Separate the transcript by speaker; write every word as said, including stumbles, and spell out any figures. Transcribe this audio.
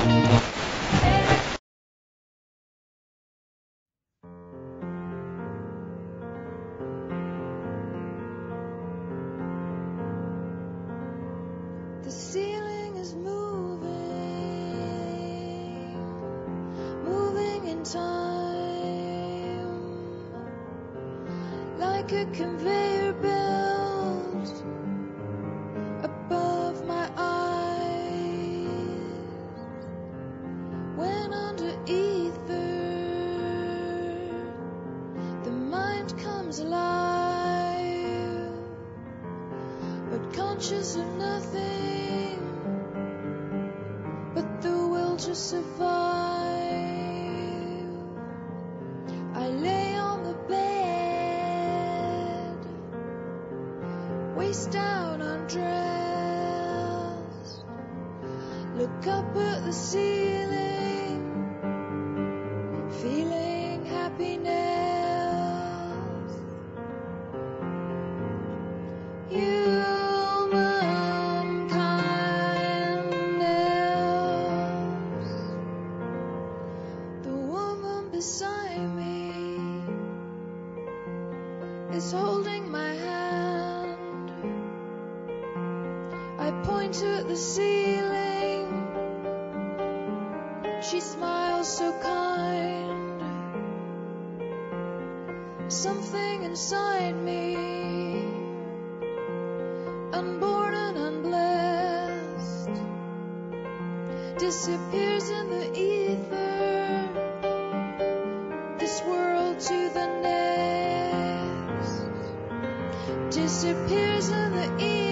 Speaker 1: The ceiling is moving, moving in time, like a conveyor belt above my eyes. When under ether, the mind comes alive, but conscious of nothing but the will to survive. I lay on the bed, waist down undressed, look up at the ceiling, feeling happiness. Human kindness. The woman beside me is holding my hand. I point at the ceiling. She smiles so kind. Something inside me, unborn and unblessed, disappears in the ether, this world to the next, disappears in the ether.